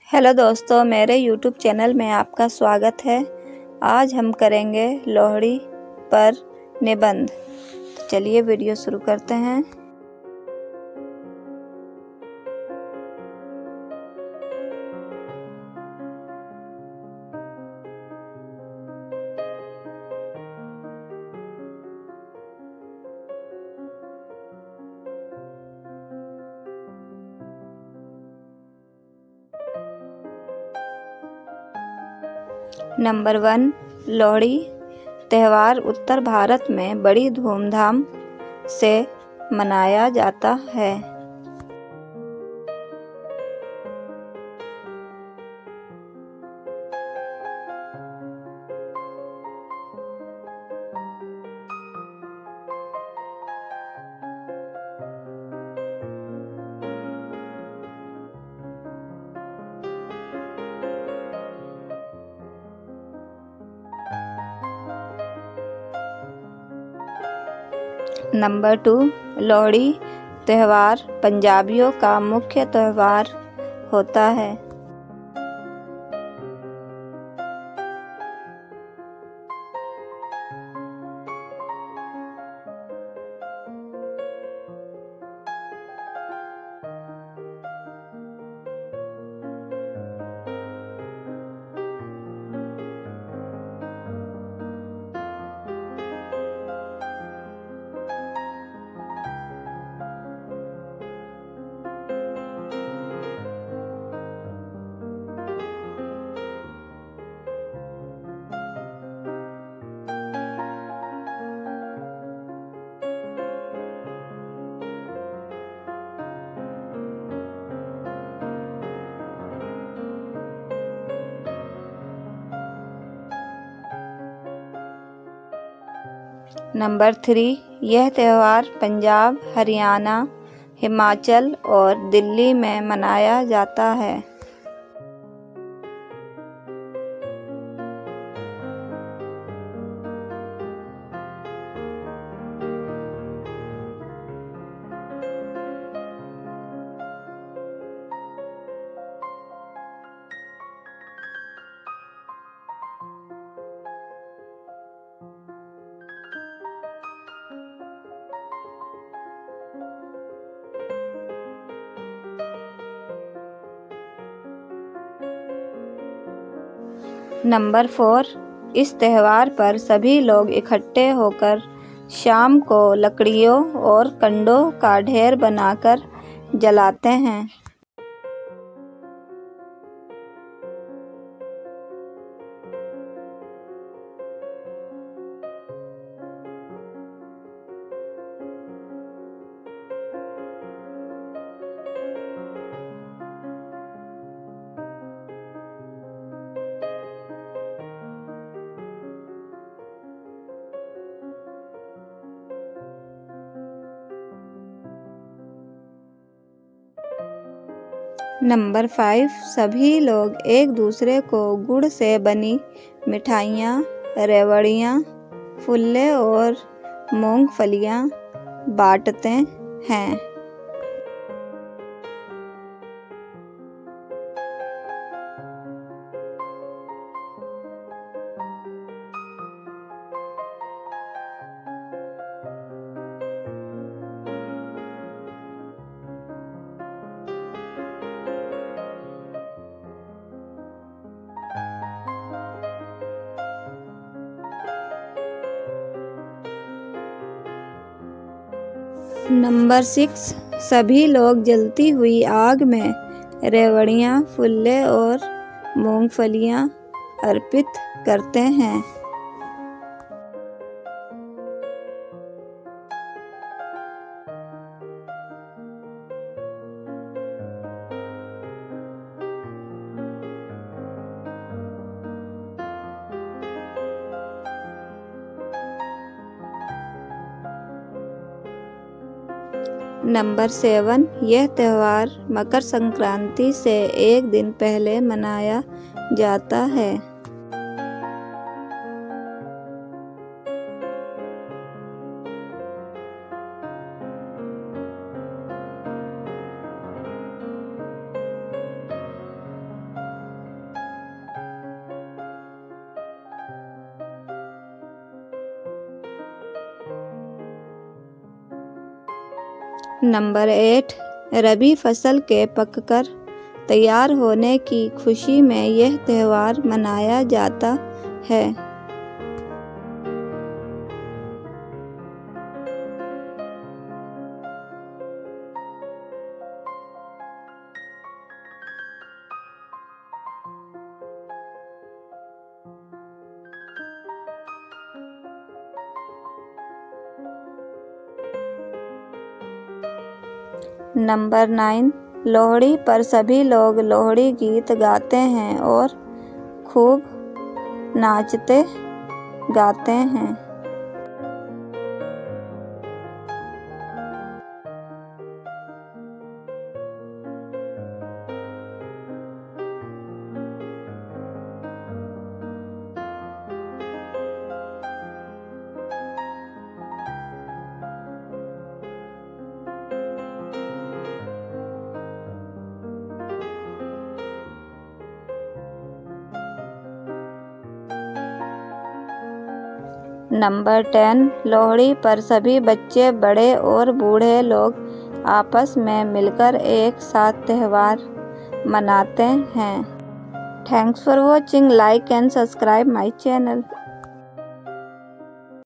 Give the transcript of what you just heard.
Hello दोस्तों, मेरे YouTube channel में आपका स्वागत है। आज हम करेंगे लोहड़ी पर निबंध। चलिए वीडियो शुरू करते हैं। नंबर 1, लोहड़ी त्यौहार उत्तर भारत में बड़ी धूमधाम से मनाया जाता है। नंबर 2, लोहड़ी त्यौहार पंजाबियों का मुख्य त्यौहार होता है। नंबर 3, यह त्यौहार पंजाब, हरियाणा, हिमाचल और दिल्ली में मनाया जाता है। नंबर 4, इस त्यौहार पर सभी लोग इकट्ठे होकर शाम को लकड़ियों और कंडों का ढेर बनाकर जलाते हैं। नंबर 5, सभी लोग एक दूसरे को गुड़ से बनी मिठाइयाँ, रेवड़ियाँ, फुल्ले और मूंगफलियाँ बाँटते हैं। नंबर 6, सभी लोग जलती हुई आग में रेवड़ियाँ, फुल्ले और मूंगफलियाँ अर्पित करते हैं। नंबर 7, यह त्यौहार मकर संक्रांति से एक दिन पहले मनाया जाता है। नंबर 8, रबी फसल के पककर तैयार होने की खुशी में यह त्यौहार मनाया जाता है। नंबर 9, लोहड़ी पर सभी लोग लोहड़ी गीत गाते हैं और खूब नाचते गाते हैं। नंबर 10, लोहड़ी पर सभी बच्चे, बड़े और बूढ़े लोग आपस में मिलकर एक साथ त्यौहार मनाते हैं। Thanks for watching, like and subscribe my channel.